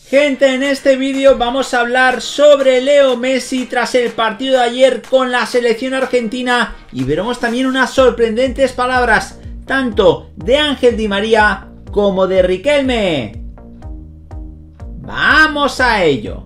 Gente, en este vídeo vamos a hablar sobre Leo Messi tras el partido de ayer con la selección argentina y veremos también unas sorprendentes palabras tanto de Ángel Di María como de Riquelme. ¡Vamos a ello!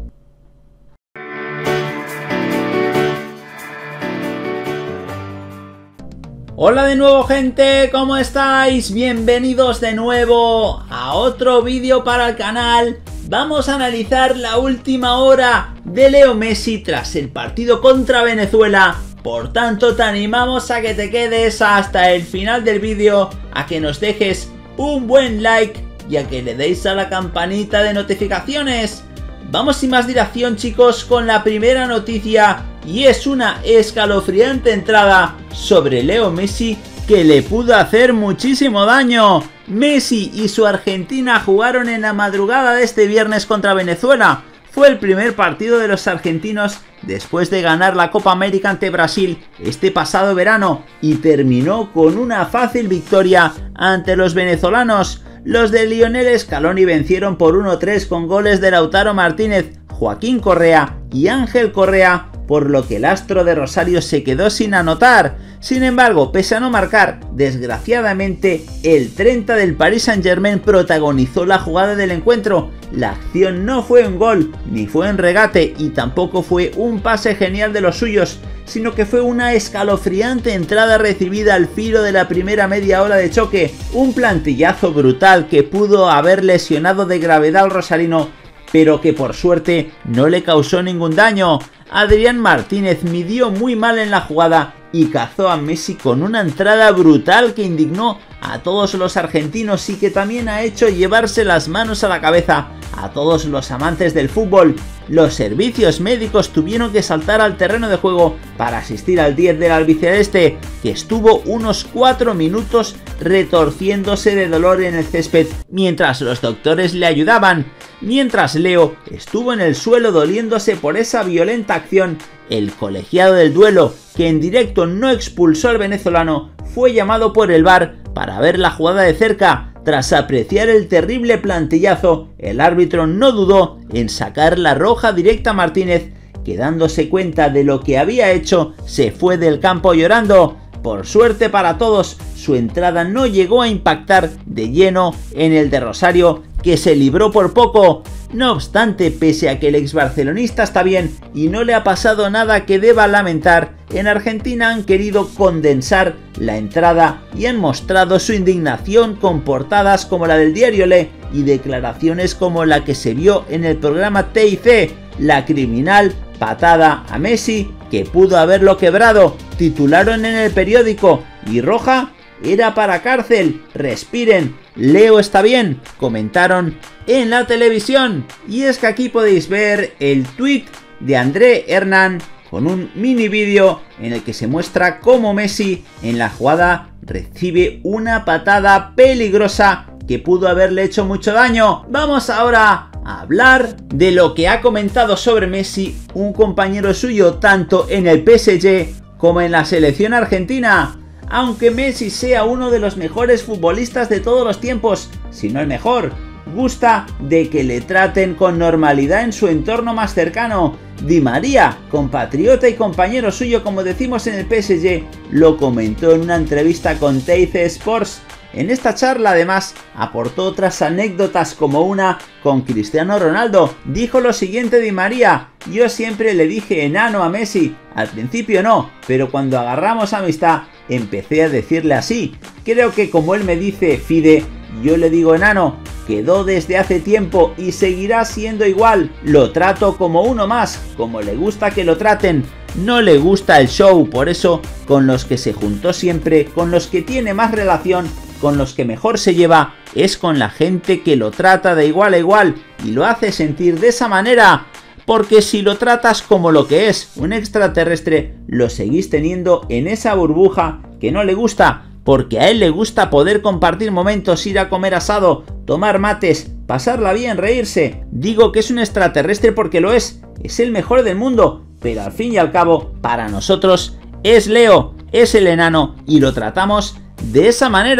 Hola de nuevo, gente, ¿cómo estáis? Bienvenidos de nuevo a otro vídeo para el canal. Vamos a analizar la última hora de Leo Messi tras el partido contra Venezuela. Por tanto, te animamos a que te quedes hasta el final del vídeo, a que nos dejes un buen like y a que le deis a la campanita de notificaciones. Vamos sin más dilación, chicos, con la primera noticia, y es una escalofriante entrada sobre Leo Messi que le pudo hacer muchísimo daño. Messi y su Argentina jugaron en la madrugada de este viernes contra Venezuela. Fue el primer partido de los argentinos después de ganar la Copa América ante Brasil este pasado verano y terminó con una fácil victoria ante los venezolanos. Los de Lionel Scaloni vencieron por 1-3 con goles de Lautaro Martínez, Joaquín Correa y Ángel Correa, por lo que el astro de Rosario se quedó sin anotar. Sin embargo, pese a no marcar, desgraciadamente el 30 del Paris Saint-Germain protagonizó la jugada del encuentro. La acción no fue un gol, ni fue en regate y tampoco fue un pase genial de los suyos, sino que fue una escalofriante entrada recibida al filo de la primera media hora de choque, un plantillazo brutal que pudo haber lesionado de gravedad al rosarino, pero que por suerte no le causó ningún daño. Adrián Martínez midió muy mal en la jugada y cazó a Messi con una entrada brutal que indignó a todos los argentinos y que también ha hecho llevarse las manos a la cabeza a todos los amantes del fútbol. Los servicios médicos tuvieron que saltar al terreno de juego para asistir al 10 del albiceleste, que estuvo unos 4 minutos retorciéndose de dolor en el césped mientras los doctores le ayudaban. Mientras Leo estuvo en el suelo doliéndose por esa violenta acción, el colegiado del duelo, que en directo no expulsó al venezolano, fue llamado por el VAR para ver la jugada de cerca. Tras apreciar el terrible plantillazo, el árbitro no dudó en sacar la roja directa a Martínez, que dándose cuenta de lo que había hecho, se fue del campo llorando. Por suerte para todos, su entrada no llegó a impactar de lleno en el de Rosario, que se libró por poco. No obstante, pese a que el ex barcelonista está bien y no le ha pasado nada que deba lamentar, en Argentina han querido condensar la entrada y han mostrado su indignación con portadas como la del diario Le y declaraciones como la que se vio en el programa TIC, la criminal patada a Messi que pudo haberlo quebrado, titularon en el periódico, y roja era para cárcel, respiren, Leo está bien, comentaron en la televisión. Y es que aquí podéis ver el tweet de André Hernán con un mini vídeo en el que se muestra cómo Messi en la jugada recibe una patada peligrosa que pudo haberle hecho mucho daño. Vamos ahora a hablar de lo que ha comentado sobre Messi un compañero suyo tanto en el PSG como en la selección argentina. Aunque Messi sea uno de los mejores futbolistas de todos los tiempos, si no el mejor, gusta de que le traten con normalidad en su entorno más cercano. Di María, compatriota y compañero suyo como decimos en el PSG, lo comentó en una entrevista con TIC Sports. En esta charla además aportó otras anécdotas como una con Cristiano Ronaldo. Dijo lo siguiente Di María: yo siempre le dije enano a Messi, al principio no, pero cuando agarramos amistad empecé a decirle así. Creo que como él me dice Fide, yo le digo enano. Quedó desde hace tiempo y seguirá siendo igual. Lo trato como uno más, como le gusta que lo traten. No le gusta el show, por eso con los que se juntó siempre, con los que tiene más relación, con los que mejor se lleva, es con la gente que lo trata de igual a igual y lo hace sentir de esa manera. Porque si lo tratas como lo que es, un extraterrestre, lo seguís teniendo en esa burbuja que no le gusta, porque a él le gusta poder compartir momentos, ir a comer asado, tomar mates, pasarla bien, reírse. Digo que es un extraterrestre porque lo es el mejor del mundo, pero al fin y al cabo, para nosotros, es Leo, es el enano y lo tratamos de esa manera.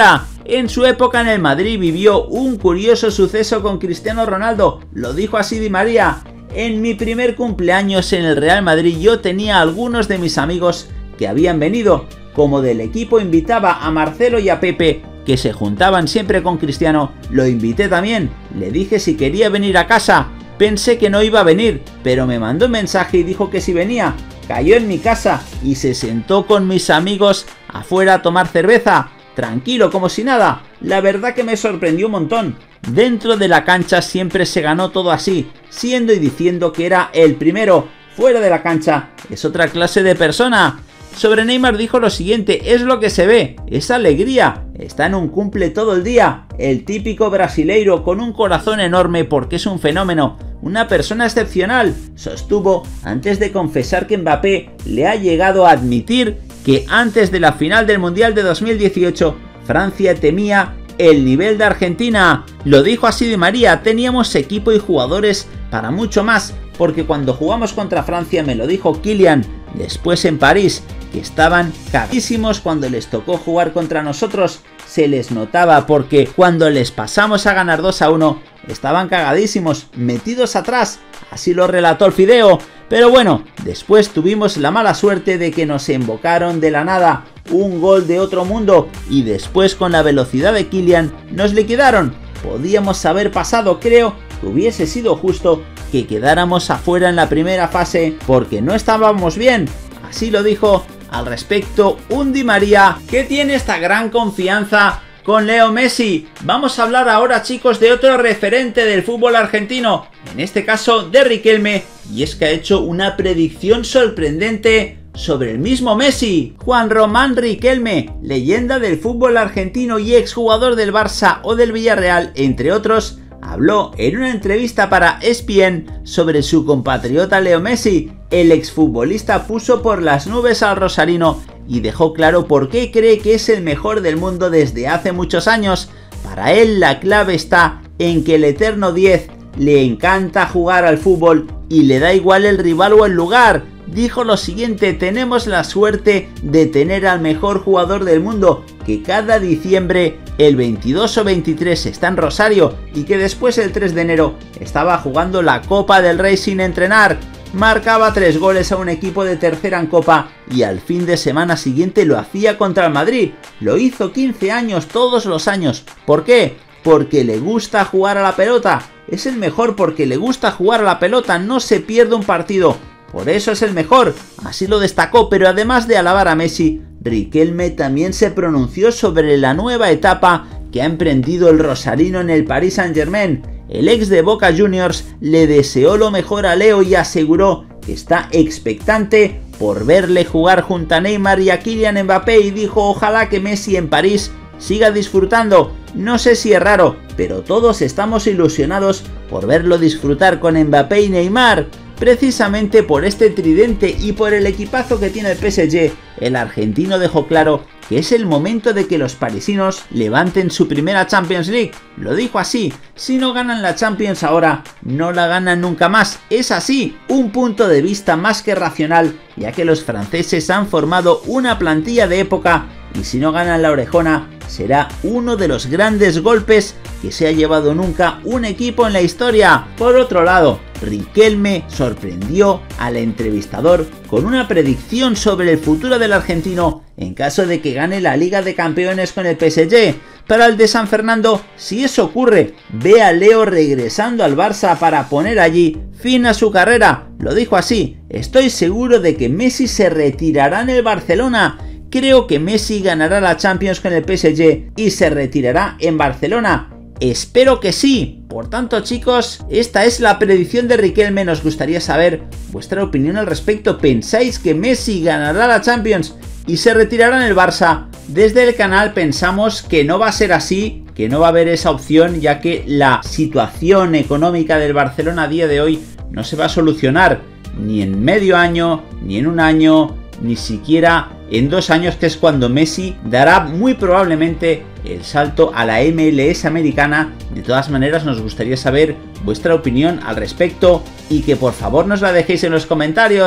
En su época en el Madrid vivió un curioso suceso con Cristiano Ronaldo, lo dijo así Di María. En mi primer cumpleaños en el Real Madrid yo tenía a algunos de mis amigos que habían venido. Como del equipo invitaba a Marcelo y a Pepe, que se juntaban siempre con Cristiano, lo invité también. Le dije si quería venir a casa. Pensé que no iba a venir, pero me mandó un mensaje y dijo que si venía. Cayó en mi casa y se sentó con mis amigos afuera a tomar cerveza, tranquilo como si nada. La verdad que me sorprendió un montón. Dentro de la cancha siempre se ganó todo así, siendo y diciendo que era el primero. Fuera de la cancha es otra clase de persona. Sobre Neymar dijo lo siguiente: es lo que se ve, es alegría, está en un cumple todo el día, el típico brasileiro con un corazón enorme porque es un fenómeno, una persona excepcional, sostuvo antes de confesar que Mbappé le ha llegado a admitir que antes de la final del Mundial de 2018 Francia temía el nivel de Argentina. Lo dijo así Di María: teníamos equipo y jugadores para mucho más, porque cuando jugamos contra Francia, me lo dijo Kylian después en París, que estaban cagadísimos cuando les tocó jugar contra nosotros, se les notaba porque cuando les pasamos a ganar 2-1 estaban cagadísimos, metidos atrás, así lo relató el Fideo. Pero bueno, después tuvimos la mala suerte de que nos embocaron de la nada, un gol de otro mundo, y después con la velocidad de Kylian nos liquidaron. Podíamos haber pasado, creo que hubiese sido justo que quedáramos afuera en la primera fase porque no estábamos bien, así lo dijo al respecto un Di María que tiene esta gran confianza con Leo Messi. Vamos a hablar ahora, chicos, de otro referente del fútbol argentino, en este caso de Riquelme, y es que ha hecho una predicción sorprendente sobre el mismo Messi. Juan Román Riquelme, leyenda del fútbol argentino y exjugador del Barça o del Villarreal, entre otros, habló en una entrevista para ESPN sobre su compatriota Leo Messi. El exfutbolista puso por las nubes al rosarino y dejó claro por qué cree que es el mejor del mundo desde hace muchos años. Para él la clave está en que el eterno 10 le encanta jugar al fútbol y le da igual el rival o el lugar. Dijo lo siguiente: tenemos la suerte de tener al mejor jugador del mundo, que cada diciembre el 22 o 23 está en Rosario y que después el 3 de enero estaba jugando la Copa del Rey sin entrenar. Marcaba 3 goles a un equipo de tercera en Copa y al fin de semana siguiente lo hacía contra el Madrid. Lo hizo 15 años todos los años. ¿Por qué? Porque le gusta jugar a la pelota. Es el mejor porque le gusta jugar a la pelota, no se pierde un partido. Por eso es el mejor, así lo destacó. Pero además de alabar a Messi, Riquelme también se pronunció sobre la nueva etapa que ha emprendido el rosarino en el Paris Saint-Germain. El ex de Boca Juniors le deseó lo mejor a Leo y aseguró que está expectante por verle jugar junto a Neymar y a Kylian Mbappé, y dijo: ojalá que Messi en París siga disfrutando. No sé si es raro, pero todos estamos ilusionados por verlo disfrutar con Mbappé y Neymar. Precisamente por este tridente y por el equipazo que tiene el PSG, el argentino dejó claro que es el momento de que los parisinos levanten su primera Champions League. Lo dijo así: si no ganan la Champions ahora, no la ganan nunca más. Es así, un punto de vista más que racional, ya que los franceses han formado una plantilla de época y si no ganan la orejona, será uno de los grandes golpes que se ha llevado nunca un equipo en la historia. Por otro lado, Riquelme sorprendió al entrevistador con una predicción sobre el futuro del argentino en caso de que gane la Liga de Campeones con el PSG. Para el de San Fernando, si eso ocurre, ve a Leo regresando al Barça para poner allí fin a su carrera. Lo dijo así: estoy seguro de que Messi se retirará en el Barcelona. Creo que Messi ganará la Champions con el PSG y se retirará en Barcelona. Espero que sí. Por tanto, chicos, esta es la predicción de Riquelme. Nos gustaría saber vuestra opinión al respecto. ¿Pensáis que Messi ganará la Champions y se retirará en el Barça? Desde el canal pensamos que no va a ser así, que no va a haber esa opción, ya que la situación económica del Barcelona a día de hoy no se va a solucionar ni en medio año, ni en un año, ni siquiera en 2 años, que es cuando Messi dará muy probablemente el salto a la MLS americana. De todas maneras, nos gustaría saber vuestra opinión al respecto y que por favor nos la dejéis en los comentarios.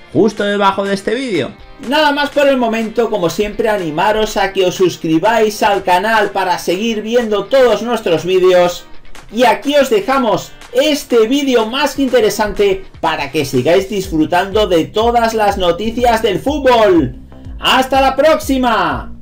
justo debajo de este vídeo. Nada más por el momento, como siempre animaros a que os suscribáis al canal para seguir viendo todos nuestros vídeos. Y aquí os dejamos este vídeo más que interesante para que sigáis disfrutando de todas las noticias del fútbol. ¡Hasta la próxima!